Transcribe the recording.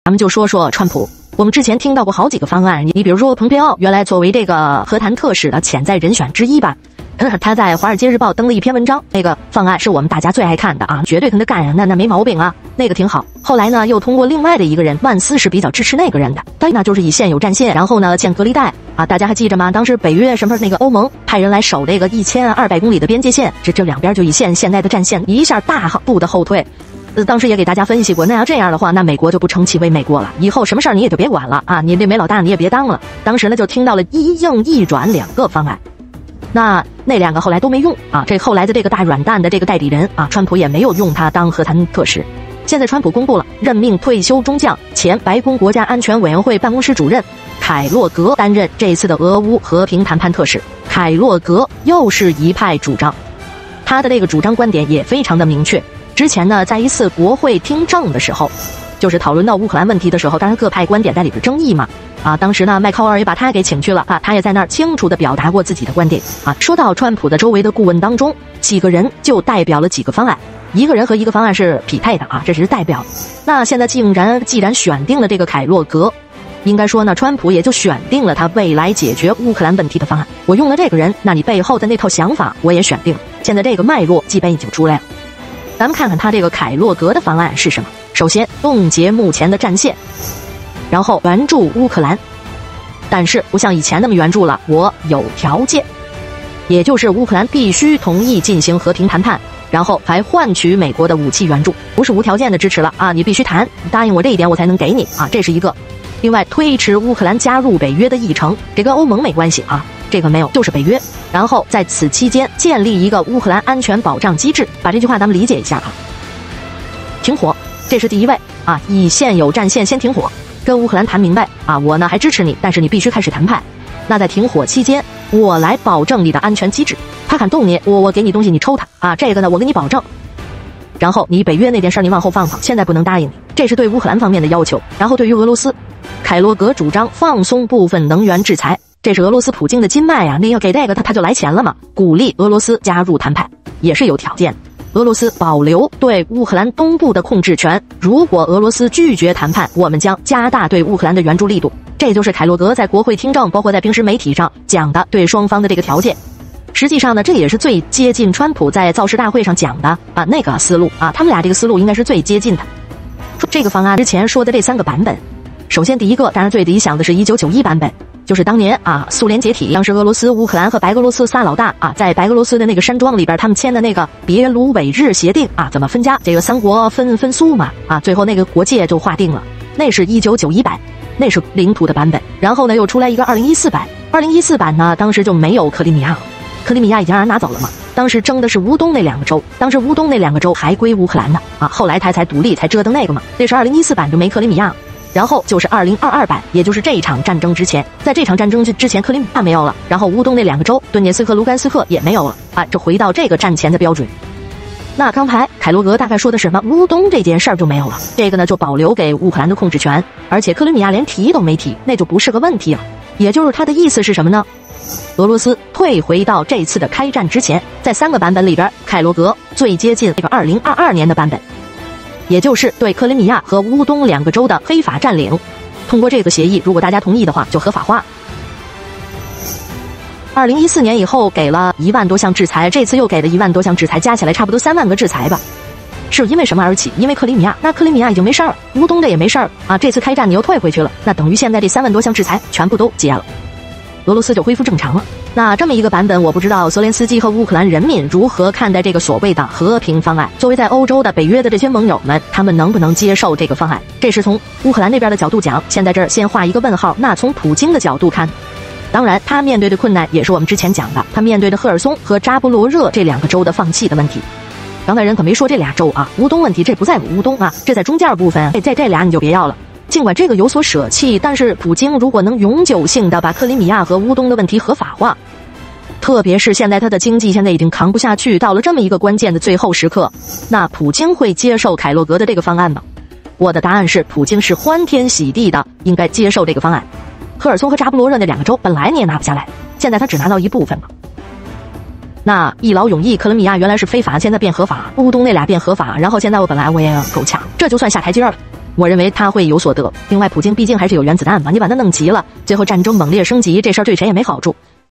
咱们就说说川普。我们之前听到过好几个方案，你比如说蓬佩奥原来作为这个和谈特使的潜在人选之一吧，他在《华尔街日报》登了一篇文章，那个方案是我们大家最爱看的啊，绝对跟他干呀，那没毛病啊，那个挺好。后来呢，又通过另外的一个人，万斯是比较支持那个人的，那就是以现有战线，然后呢建隔离带啊，大家还记着吗？当时北约什么那个欧盟派人来守这个1200公里的边界线，这两边就以现代的战线一下大步的后退。当时也给大家分析过，那要这样的话，那美国就不称其为美国了，以后什么事儿你也就别管了啊，你这美老大你也别当了。当时呢就听到了一硬一软两个方案，那两个后来都没用啊。这后来的这个大软蛋的这个代理人啊，川普也没有用他当和谈特使。现在川普公布了任命退休中将、前白宫国家安全委员会办公室主任凯洛格担任这次的俄乌和平谈判特使。凯洛格又是一派主张，他的这个主张观点也非常的明确。之前呢，在一次国会听证的时候，就是讨论到乌克兰问题的时候，当然各派观点在里边争议嘛。啊，当时呢，麦考尔也把他给请去了啊，他也在那儿清楚地表达过自己的观点啊。说到川普的周围的顾问当中，几个人就代表了几个方案，一个人和一个方案是匹配的啊，这只是代表。那现在既然选定了这个凯洛格，应该说呢，川普也就选定了他未来解决乌克兰问题的方案。我用了这个人，那你背后的那套想法我也选定了，现在这个脉络基本已经出来了。咱们看看他这个凯洛格的方案是什么。首先冻结目前的战线，然后援助乌克兰，但是不像以前那么援助了，我有条件，也就是乌克兰必须同意进行和平谈判，然后还换取美国的武器援助，不是无条件的支持了啊，你必须谈，你答应我这一点我才能给你啊，这是一个。另外推迟乌克兰加入北约的议程，这跟欧盟没关系啊，这个没有，就是北约。然后在此期间建立一个乌克兰安全保障机制，把这句话咱们理解一下啊。停火，这是第一位啊，以现有战线先停火，跟乌克兰谈明白啊，我呢还支持你，但是你必须开始谈判。那在停火期间，我来保证你的安全机制，他敢动你，我给你东西你抽他啊，这个呢我给你保证。然后你北约那件事你往后放，现在不能答应你，这是对乌克兰方面的要求。然后对于俄罗斯，凯洛格主张放松部分能源制裁，这是俄罗斯普京的金脉啊，那要给这个他就来钱了嘛，鼓励俄罗斯加入谈判，也是有条件。俄罗斯保留对乌克兰东部的控制权，如果俄罗斯拒绝谈判，我们将加大对乌克兰的援助力度。这就是凯洛格在国会听证，包括在平时媒体上讲的对双方的这个条件。实际上呢，这也是最接近川普在造势大会上讲的啊那个思路啊，他们俩这个思路应该是最接近的。这个方案之前说的这3个版本，首先第一个当然最理想的是1991版本，就是当年啊苏联解体，当时俄罗斯、乌克兰和白俄罗斯仨老大啊，在白俄罗斯的那个山庄里边，他们签的那个别卢韦日协定啊，怎么分家？这个三国分苏嘛啊，最后那个国界就划定了，那是1991版，那是领土的版本。然后呢，又出来一个2014版，2014版呢，当时就没有克里米亚了，克里米亚已经让人拿走了嘛。当时争的是乌东那2个州，当时乌东那2个州还归乌克兰呢啊，后来他才独立，才折腾那个嘛。这是2014版就没克里米亚。然后就是2022版，也就是这一场战争之前，在这场战争之前克里米亚没有了，然后乌东那2个州顿涅斯克、卢甘斯克也没有了啊，这回到这个战前的标准。那刚才凯洛格大概说的是什么？乌东这件事儿就没有了，这个呢就保留给乌克兰的控制权，而且克里米亚连提都没提，那就不是个问题了。也就是他的意思是什么呢？俄罗斯退回到这次的开战之前，在3个版本里边，凯洛格最接近这个2022年的版本，也就是对克里米亚和乌东2个州的非法占领，通过这个协议，如果大家同意的话，就合法化。2014年以后给了1万多项制裁，这次又给了1万多项制裁，加起来差不多3万个制裁吧。是因为什么而起？因为克里米亚，那克里米亚已经没事儿，乌东的也没事儿啊。这次开战你又退回去了，那等于现在这3万多项制裁全部都解了，俄罗斯就恢复正常了。那这么一个版本，我不知道泽连斯基和乌克兰人民如何看待这个所谓的和平方案。作为在欧洲的北约的这些盟友们，他们能不能接受这个方案？这是从乌克兰那边的角度讲，现在这儿先画一个问号。那从普京的角度看，当然他面对的困难也是我们之前讲的，他面对的赫尔松和扎波罗热这2个州的放弃的问题。刚才人可没说这俩州啊，乌东问题这不在乌东啊，这在中间部分，这俩你就别要了。尽管这个有所舍弃，但是普京如果能永久性的把克里米亚和乌东的问题合法化，特别是现在他的经济现在已经扛不下去，到了这么一个关键的最后时刻，那普京会接受凯洛格的这个方案吗？我的答案是，普京是欢天喜地的应该接受这个方案。赫尔松和扎波罗热那2个州本来你也拿不下来，现在他只拿到一部分了。那一劳永逸，克里米亚原来是非法，现在变合法，乌东那俩变合法，然后现在我本来我也够呛，这就算下台阶了。 我认为他会有所得。另外，普京毕竟还是有原子弹嘛，你把它弄齐了，最后战争猛烈升级，这事儿对谁也没好处。